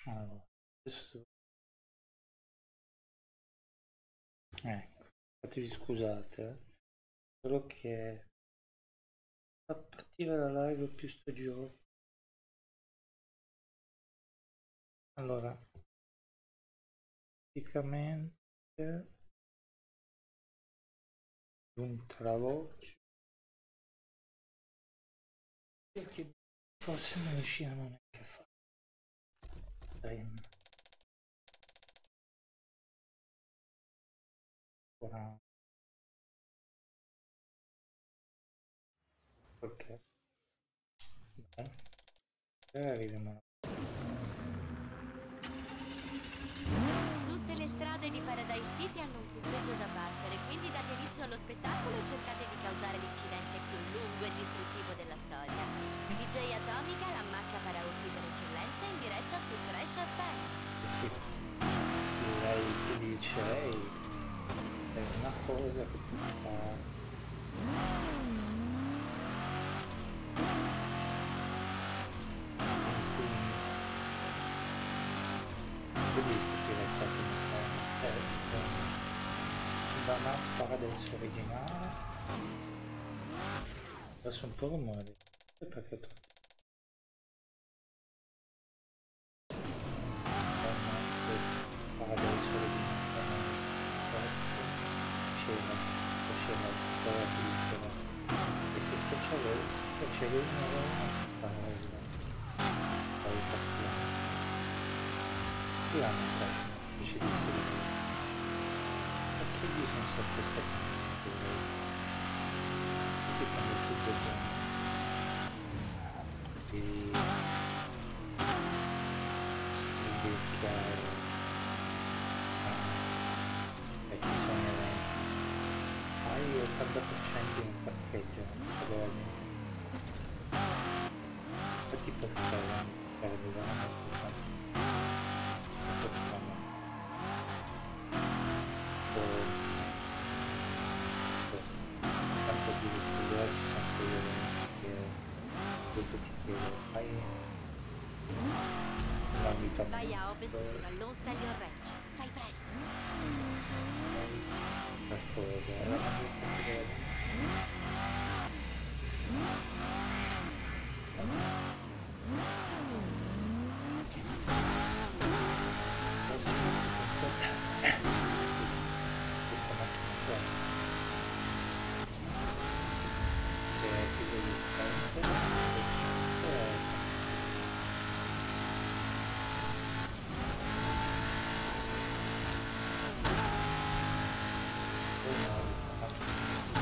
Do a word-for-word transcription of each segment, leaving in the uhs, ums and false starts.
Allora, adesso... Ecco, fatevi scusate, eh. Solo che fa partire la live più sto gioco. Allora, praticamente ultravoce che forse non riusciamo neanche a fare. Stream. Ora, perché? Beh, e arriviamo là. Tutte le strade di Paradise City hanno un punteggio da battere, quindi date inizio allo spettacolo e cercate di causare l'incidente più lungo e distruttivo della storia. D J Atomica, la macca paraurti per eccellenza, in diretta su Crash F M. Sì, lei ti dice, ehi, è una cosa che tu fa. Diretta come sulla Mat Paradise originale adesso un po' rumore perché troppo Paradise originale prezzi c'era faceva ora ti diceva e se schiacciavo se schiacciavo una roba la tastiera qui hanno fatto una specie di serie perché gli sono sempre stati tutti quando tu bisogno di sbloccare uh, e ci sono eventi hai ottanta per cento in parcheggio veramente infatti per fare per arrivare tanto addirittura ci sono quegli eventi che dopo ti chiedo fai una vita vai a ovest fino a Lone Stallion Ranch, fai presto qualcosa è la vita questa macchina qua che è più resistente e sempre una questa macchina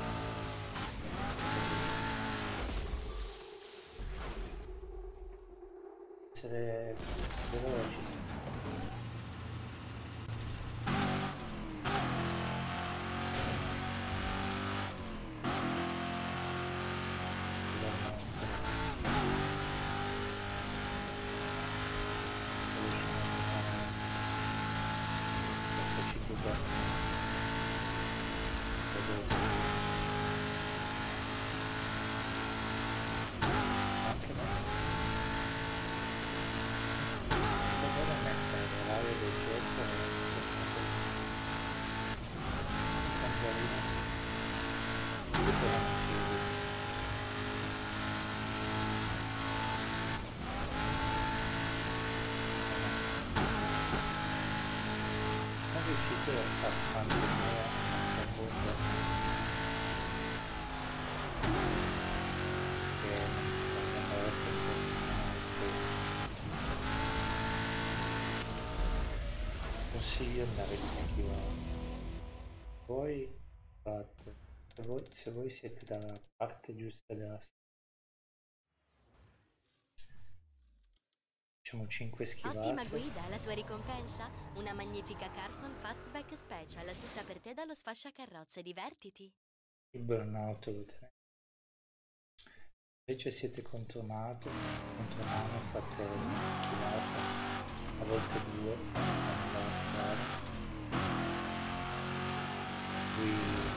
essere veloci riuscite a mantenere la bomba che non è consiglio andare di schivo voi fate se voi, se voi siete dalla parte giusta della strada facciamo cinque schivate. Ottima guida, la tua ricompensa? Una magnifica Carson Fastback Special, tutta per te dallo sfasciacarrozze, divertiti. Il burnout lo tenete. Invece siete contro nato, contro mano, fate una schivata, a volte due, nella strada. Qui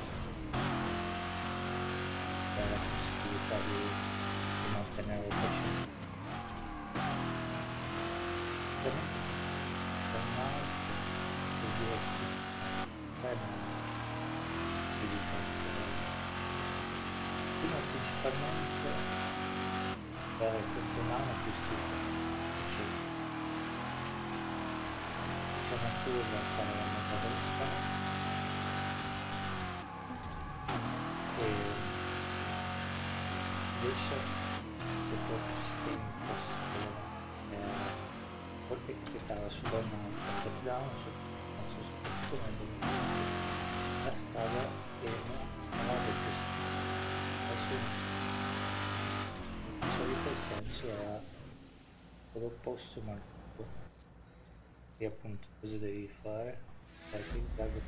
c'è la possibilità di, di mantenere facilmente. fare non più di tanto. Prima principalmente dare contro mano più stile, cioè diciamo curva a fare la metà dello spazio e invece se proprio si tiene in posto eh, a volte capitava su burnout, a top down, su non so soprattutto nel duemilaventi la strada era nuova così adesso in solito il senso era l'opposto ma e appunto cosa devi fare? Dai, quindi largo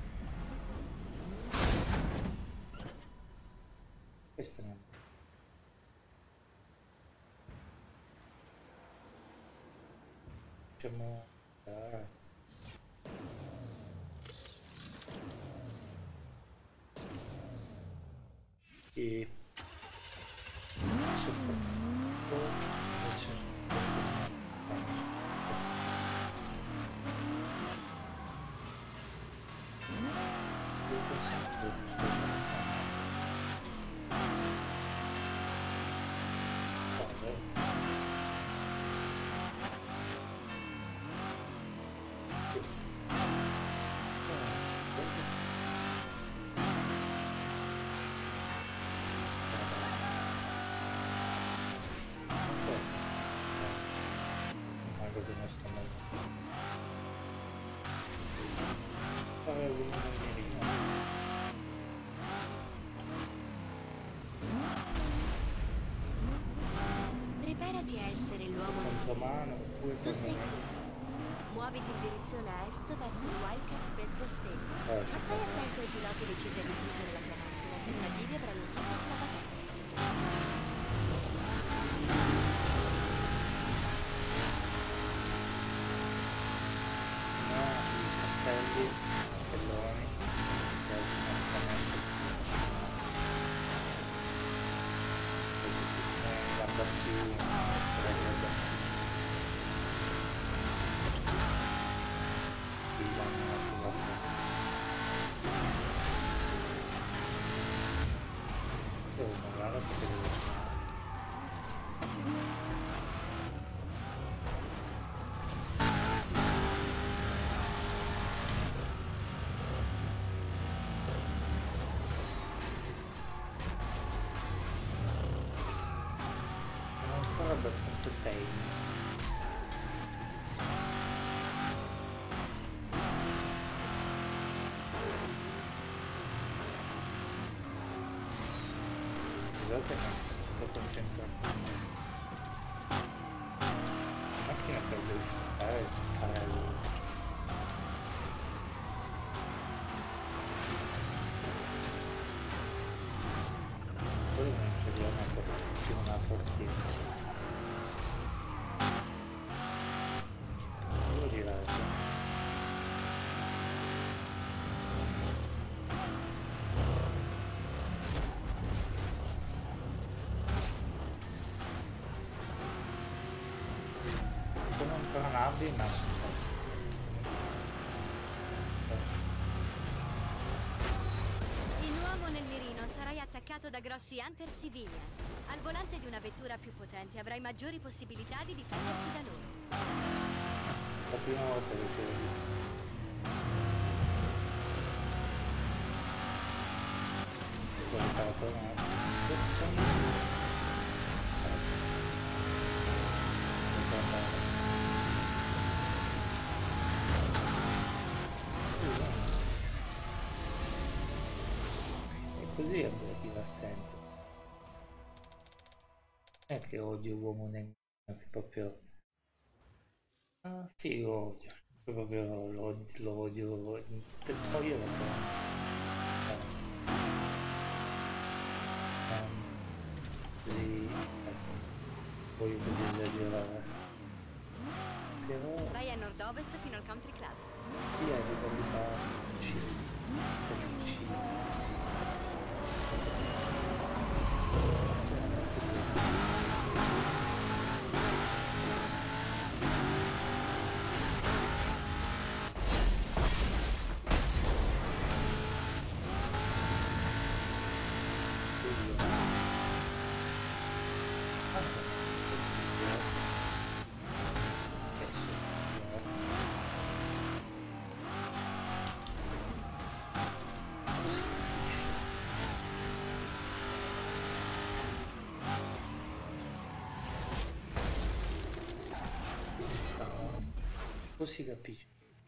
questo non facciamo ah. E soprattutto adesso io pensavo che Preparati a essere l'uomo contromano tu segui. Muoviti in direzione a est verso il Wildcats Baseball Stadium. Eh, Ma stai attento ai piloti decisi a distruggere la tua macchina. Sui nativi avrai un tempo sulla patente. no, i cartelli, cartelloni che automaticamente ti così come la battuta sarebbe il danno alla devo parlare perché devo abbastanza tecnico. Scusate ma sto concentrato. La macchina per verificare il carrello. Poi non c'è più una portiera, una portiera. Sono ancora navi ma in uomo nel mirino sarai attaccato da grossi Hunter civilian. Al volante di una vettura più potente avrai maggiori possibilità di difenderti da loro. la prima volta che si vede. E così è divertente. Non è che odio l'uomo nel che proprio ah sì lo odio proprio lo, lo odio per togliere così ecco, voglio così esagerare però Vai a nord-ovest fino al country club. via di quelli bassi C del C Così capisci.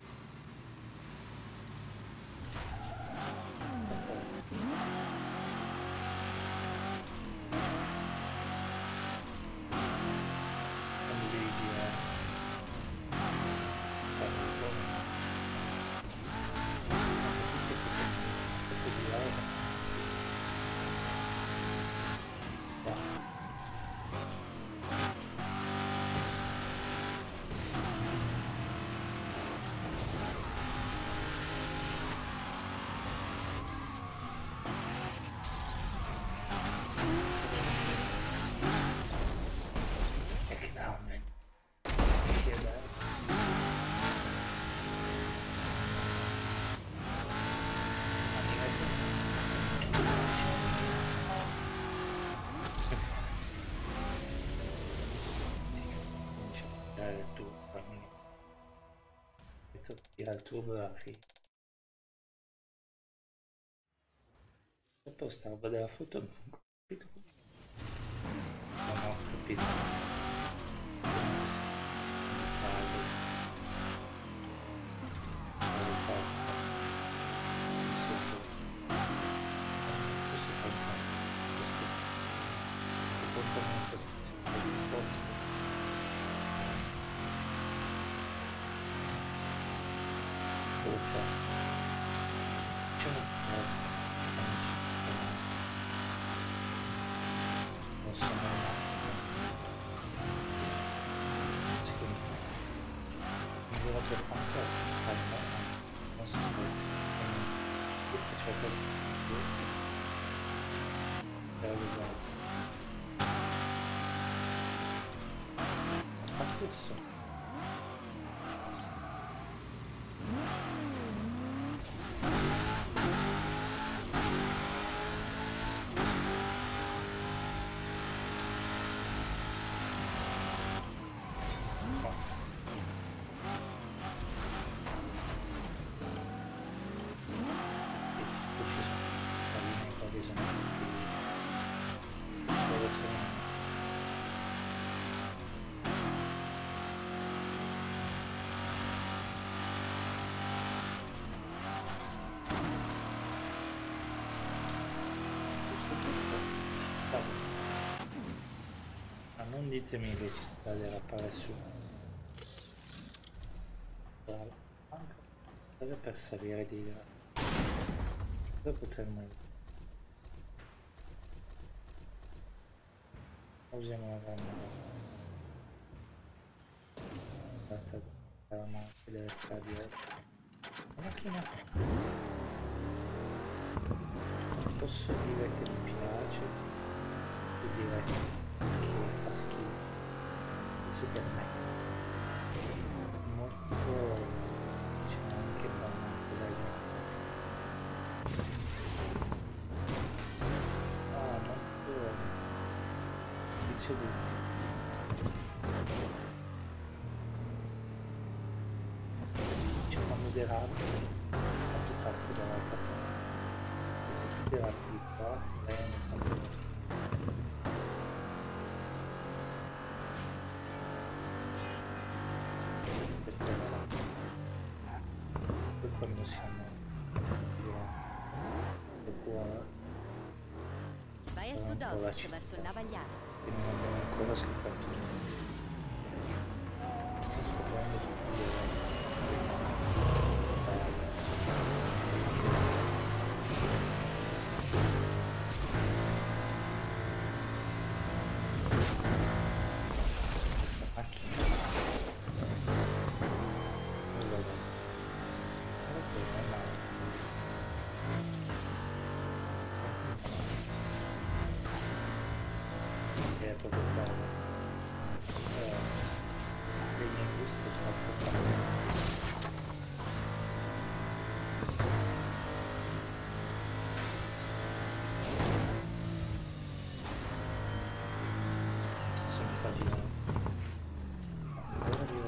Al tuo grafico e poi sta roba della foto non ho capito non ho capito adesso non ditemi che ci sta della pare su anche per salire di là dove potremmo usiamo la gamma data la macchina deve stare dietro la macchina non posso dire che mi piace devo dire che fa schifo super meglio molto c'è anche bannato dai ah molto ricevuti c'è una moderato quanto parte dall'altra parte e se tu derati di qua lei è un quando siamo vai a sud-ovest verso il Navagliano e non abbiamo ancora scoperto sto scoprendo tutti questa macchina è proprio bello eh, degli gusti è troppo bello sono immaginato ancora di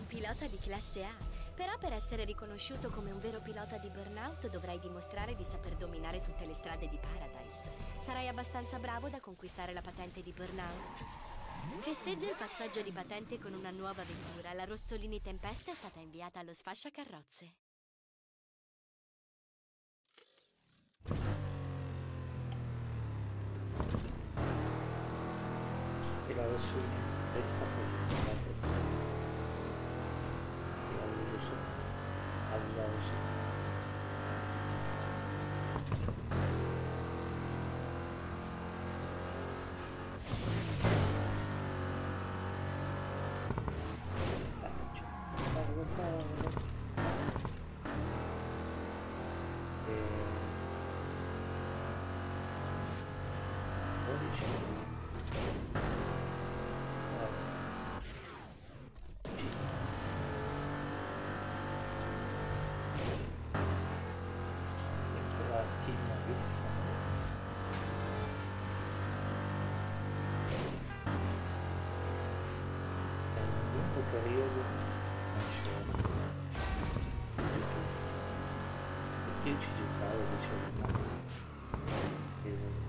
pilota di classe A, però per essere riconosciuto come un vero pilota di Burnout dovrai dimostrare di saper dominare tutte le strade di Paradise. Sarai abbastanza bravo da conquistare la patente di Burnout? Festeggia il passaggio di patente con una nuova vettura. La Rossolini Tempesta è stata inviata allo sfasciacarrozze. E la Rossolini Tempesta praticamente la uso solo alla uso. Periodo non c'era e io ci giocavo dicevo ma esatto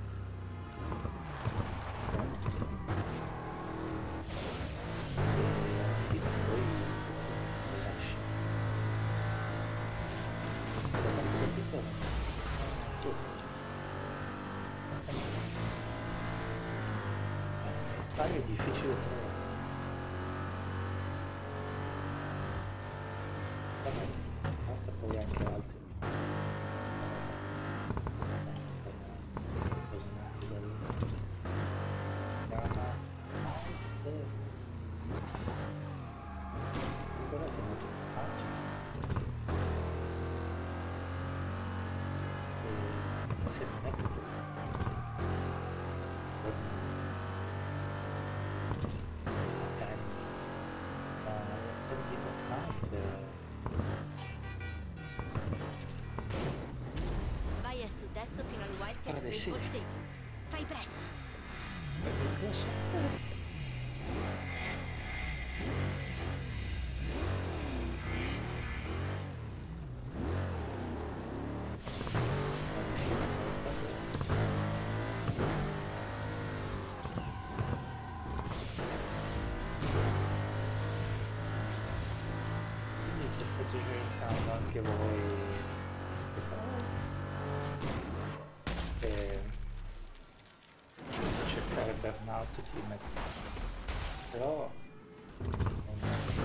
e alla fine poi lo lasci da quanto capito tu non pensi pare è difficile trovare. Poi anche altri se non è che Guarda, sì. Fai presto. Lo so. Quindi se state giocando anche voi Burnout ti mezzo però non...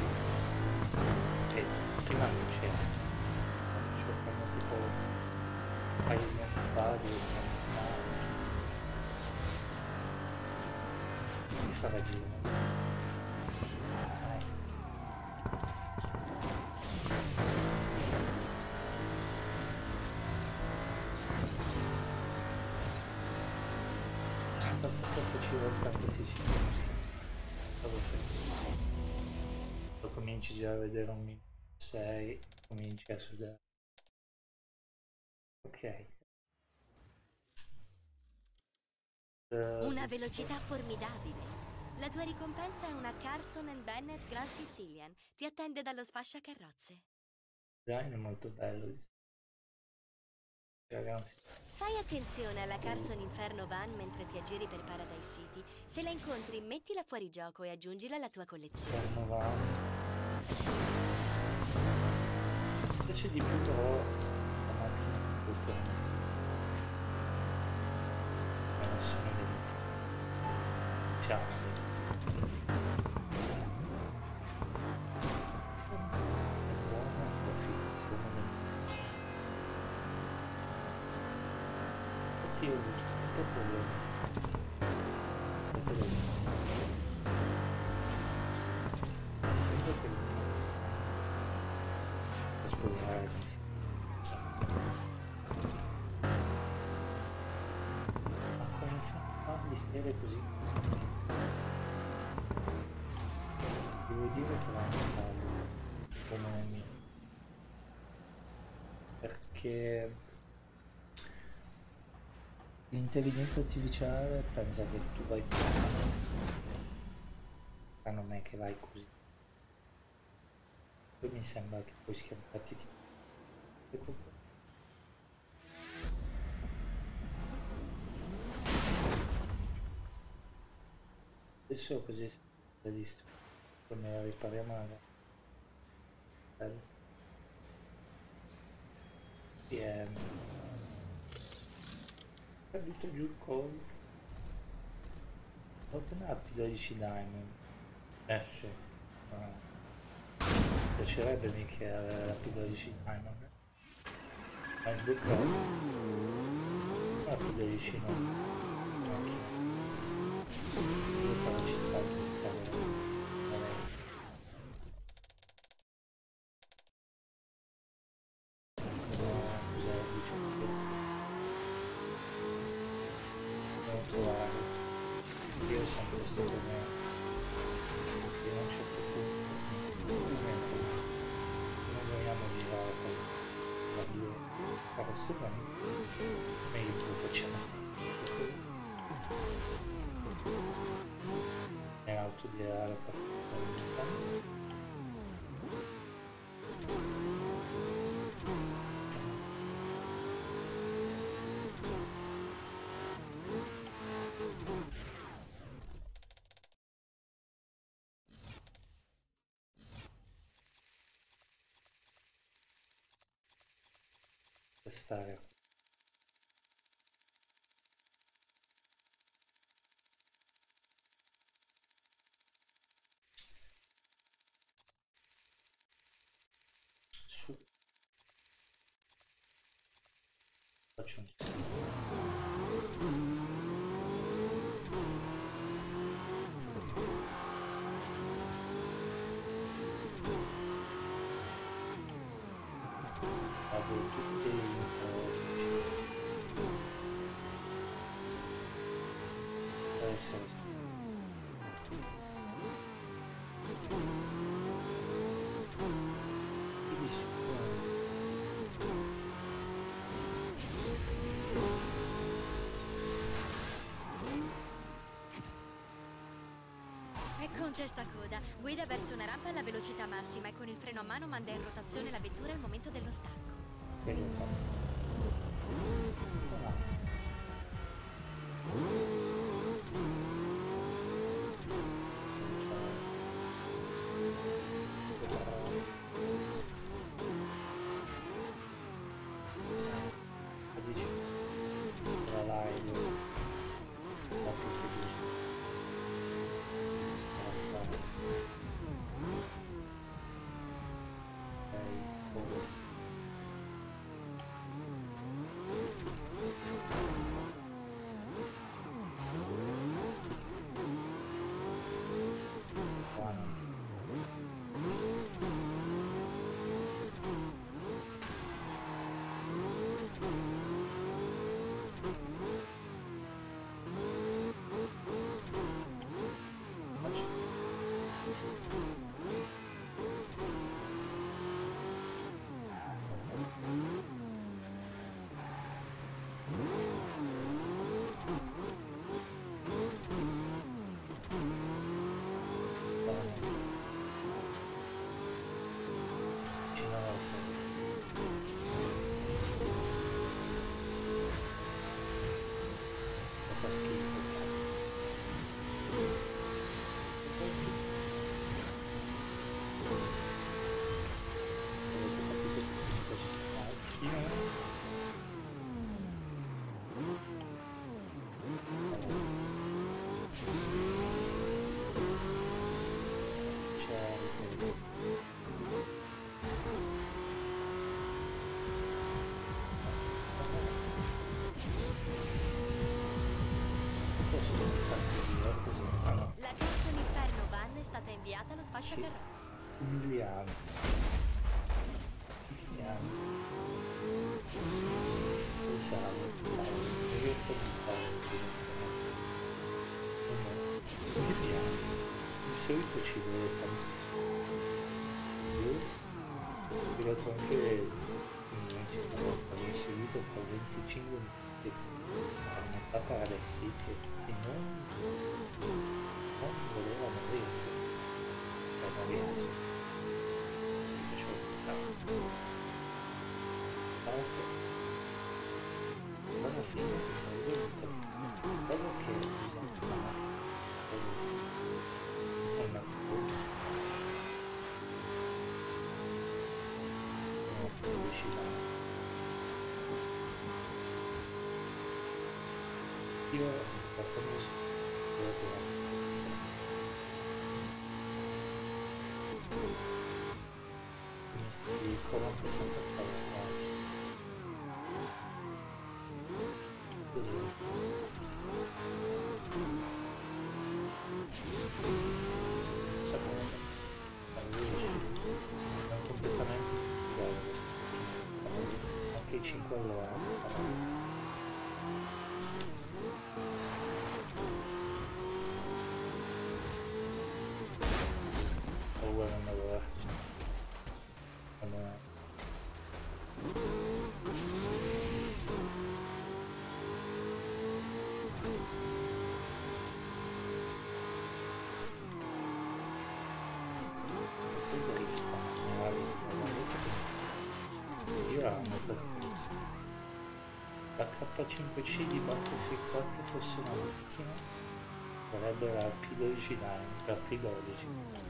eh, prima non c'era giocando tipo un paio di anni fa due anni fa mi fa la gira abbastanza facile che si ci lo cominci già a vedere un minuto sei cominci a sudare ok uh, una velocità formidabile. La tua ricompensa è una Carson and Bennett Grand Sicilian, ti attende dallo sfasciacarrozze. Il design è molto bello ragazzi. Fai attenzione alla Carson Inferno Van mentre ti aggiri per Paradise City. Se la incontri, mettila fuori gioco e aggiungila alla tua collezione. Inferno Van. Invece di più però la macchina è tutto. Ma nessuno vede. Ciao. Io ho avuto tanto problema essendo che mi fa spogliare ma come fa di serie così devo dire che vanno a farlo come mio perché l'intelligenza artificiale pensa che tu vai piano, ma non è che vai così. Poi mi sembra che puoi schiantarti tipo adesso così si è visto come la ripariamo la bello. E è caduto giù il collo. Open up dodici diamond. Esce. No. Piacerebbe mica avere la P dodici diamond. Ma è sbloccato. La P dodici no. Macchina. Tutta la città che cavolo. Io sempre sto con me che non c'è più punto non vogliamo girare per la due carrozzoni meglio che lo facciamo è autodirare per fare stare su faccio un avevo tutti i essere Con testa coda, guida verso una rampa alla velocità massima e con il freno a mano manda in rotazione la vettura al momento dello stacco. che devo fare? Inviata allo sfasciacarrozze. Umiliante. Umiliante. Pensavo, non riesco a buttare questo. Umiliante. Di solito ci vuole tantissimo. Io ho tirato anche una volta, l'ho seguito per venticinque minuti a una Paradise City e non, non voleva morire. Non riesce. alla fine ho risolto quello che bisogna fare bellissimo non la pubblicità io la conosco mi si corrompe sempre stare sapete non completamente uguale anche i cinque all'ora o uguale all'ora allora la K cinque C di Battlefield quattro fosse una macchina sarebbe la P dodici Line, la P dodici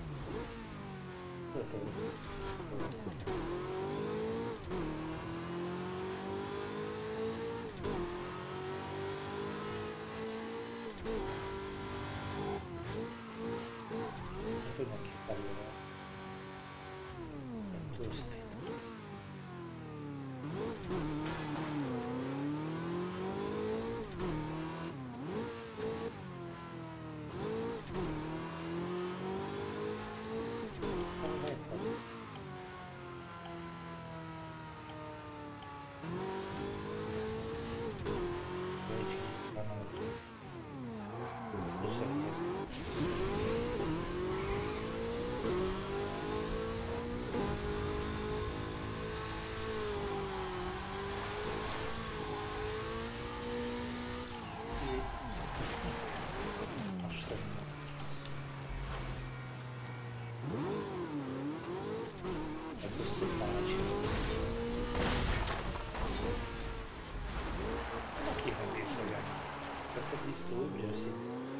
distruggersi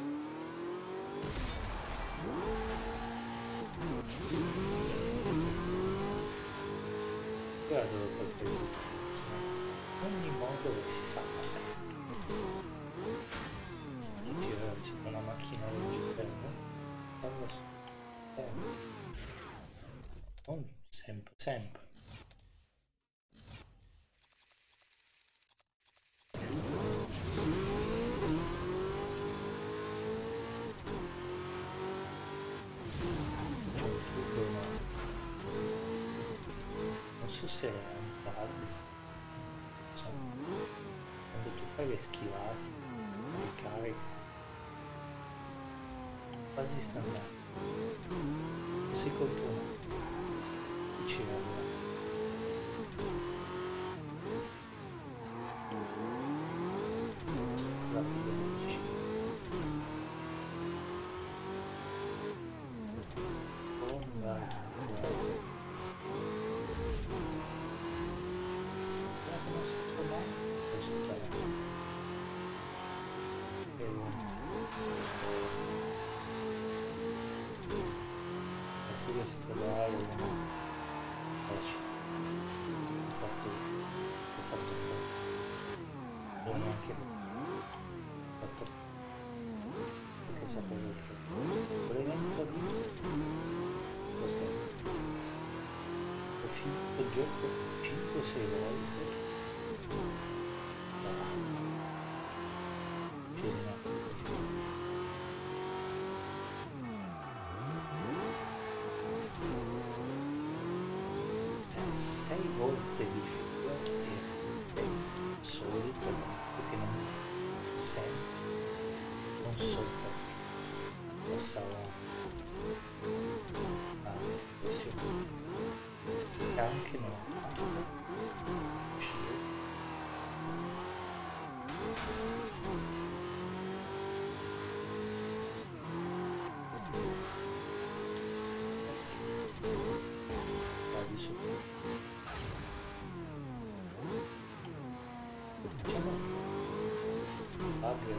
guarda per questo ogni modo si salva sempre chi tira tipo una macchina leggerina non sempre sempre se è un tardi insomma quando tu fai le schivate le cariche quasi sta andando così contro uno chi ci arriva la dodici oh vai stradale facile ho fatto ho fatto non neanche ho fatto perché sapevo che l'evento di cos'è ho finito il gioco cinque sei volte sei volte di fila e solito perché non sempre non so perché passava a pressione e anche non basta uscire la su. Facciamo Fabio,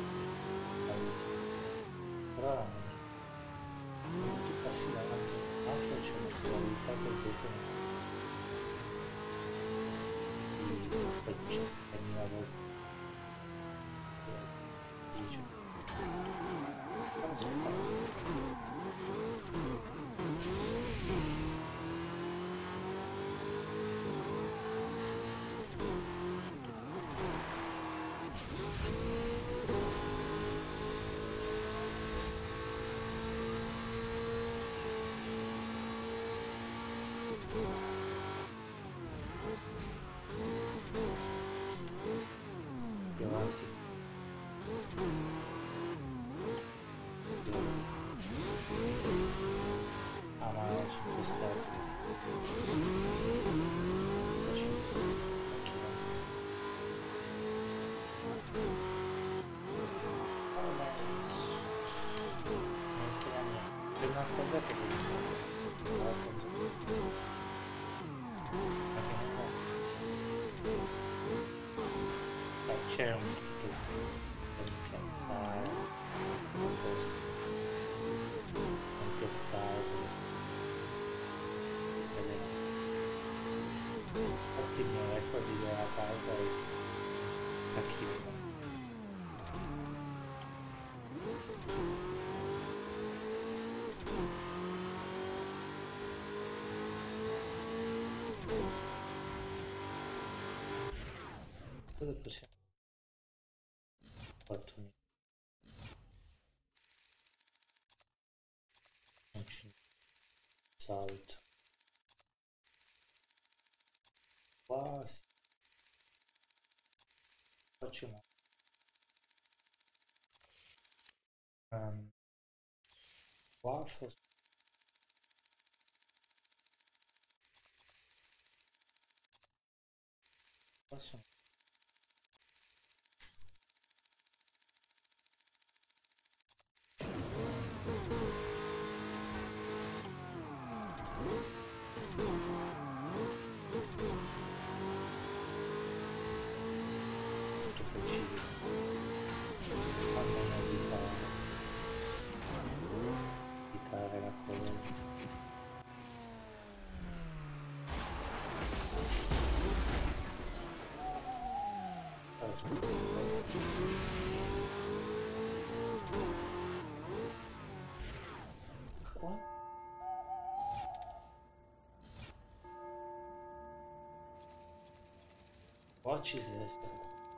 però non ti passi davanti altro, c'è una probabilità che dopo per centinaia volte dice cosa fa? Più avanti. Ah, ma non sono queste. Una cosa che c'è un tutto per piazzare un posto, un piazzare infatti il mio record della pausa è tachino. Cosa possiamo? quattro minuti. Non ci salto. Quasi. Facciamo. Um, qua forse. Qua sono. Qua? Qua ci si resta.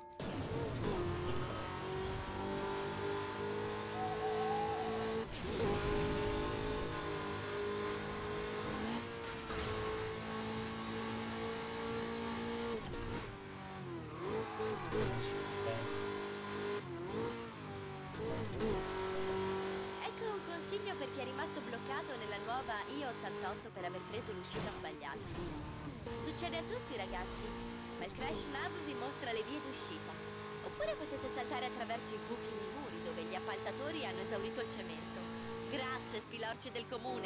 Ecco un consiglio per chi è rimasto bloccato nella nuova i ottantotto per aver preso l'uscita sbagliata. Succede a tutti, ragazzi, ma il Crash Nav vi mostra le vie d'uscita. Oppure potete saltare attraverso i buchi nei muri dove gli appaltatori hanno esaurito il cemento. Grazie, spilorci del comune!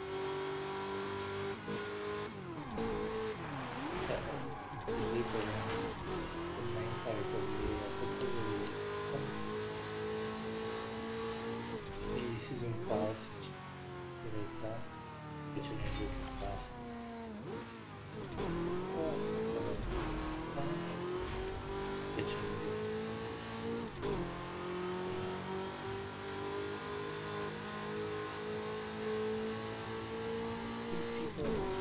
Così come commentare quelli di season pass in realtà invece non è più basta invece il sito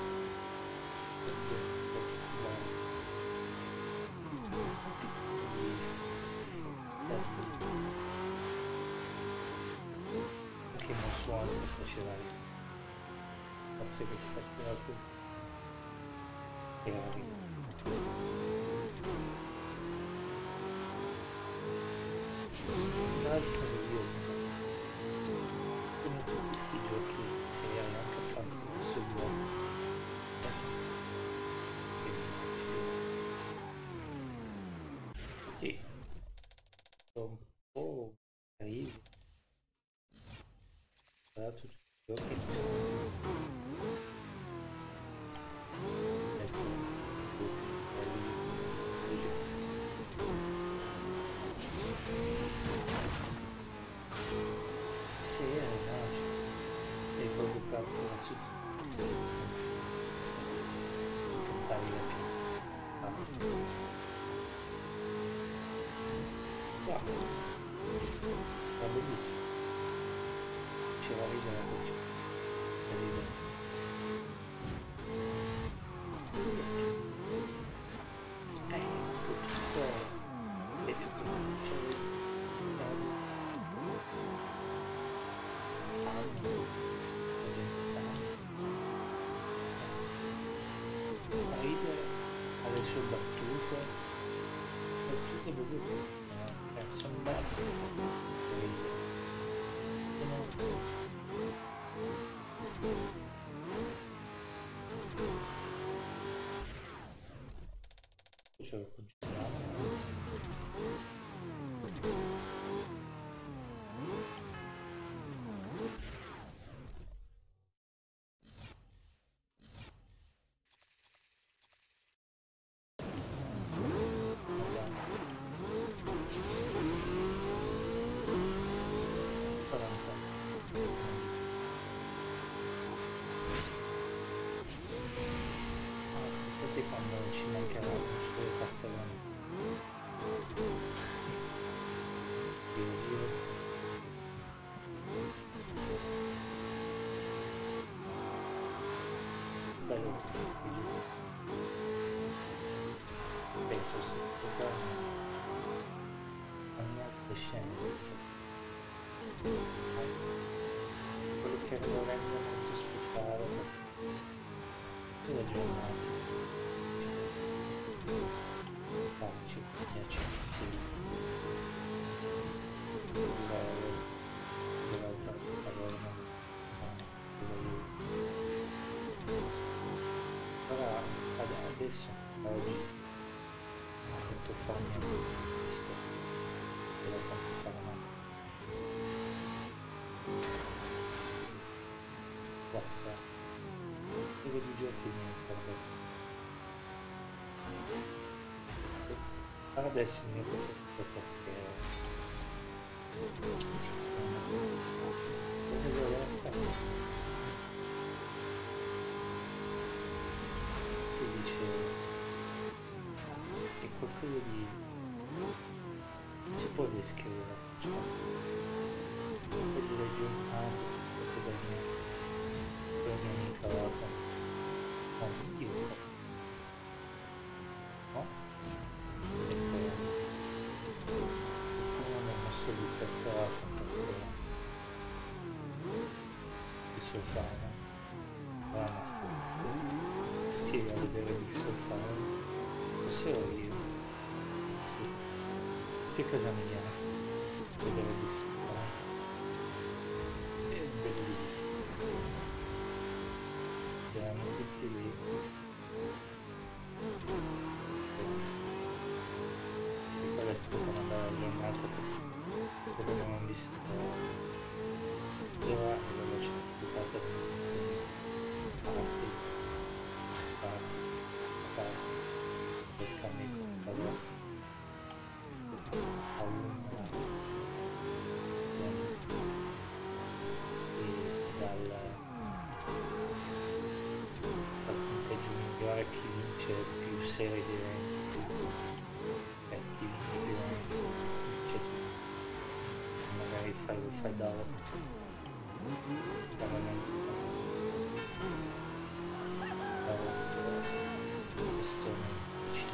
che non suona se faceva pazzo che si faceva più e arriva l'altro io come tutti questi giochi seriali anche a pranzo sul gioco sì un po' carino tutti i giochi Wow, era bellissimo. C'era ridere la voce. Ridere. Spento tutto. E c'è sangue, la gente sangue. A ridere alle sue battute, battute proprio. Eh, sono belli. Ce lo concentriamo. Quando ci mancherà un suo cartellone giro giro bello penso si potrà a mia coscienza quello che lo rende molto speciale le giornate facci piace sì in realtà parliamo cosa ora adesso oggi ho detto fammi questo devo completare ma guarda devo di giochi mi ricordo adesso il mio preferito perché sì, sì, vedo la storia ti dice è qualcosa di si può descrivere cioè delle giornate proprio da mia con la mia amica Laura no, io no? Di per il sofano ah, sì, a vedere il sofano forse ero io che casa mia vedere il sofano è bellissimo erano tutti lì e quella è stata una bella giornata quello che abbiamo visto ora la voce bucata parti parti parti pescami allora a una e dal dal punteggio migliore chi vince più serie diventa e chi vince più vince magari fai lo fai da questo vicino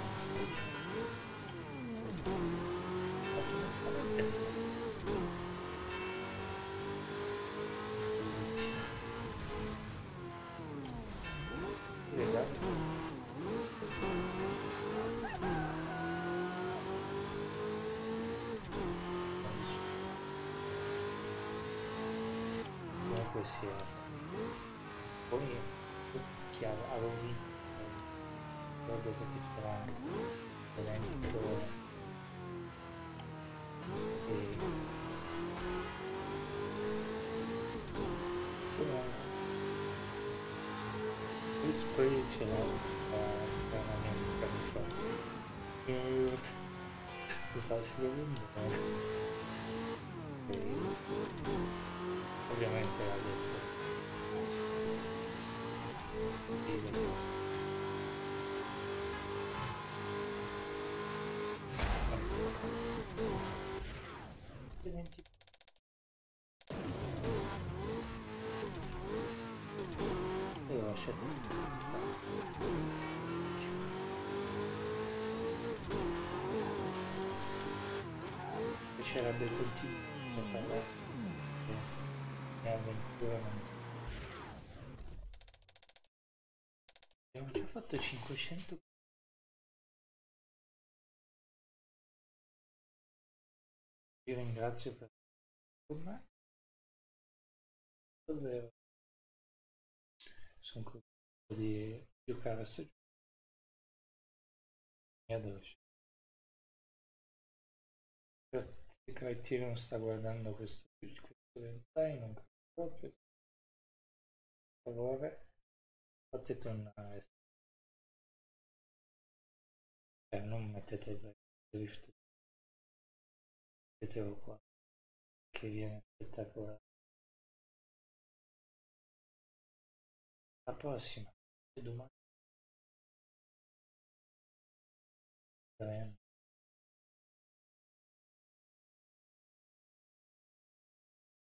sia poi chiaro avevo vinto ricordo che c'era l'evento e poi c'era una mia amica mi fa mi fa secondo e ovviamente ha detto venti. Io ho lasciato piacerebbe continuare a parlare delle mie avventure, ma abbiamo già fatto cinquecento. Vi ringrazio per con me, davvero sono curioso di giocare a sto gioco. Mi adoro. Se Criterion sta guardando questo, questo gameplay, non credo proprio. Per favore, fate tornare. Eh, non mettete il drift, mettetelo qua, che viene spettacolare. La prossima, domani.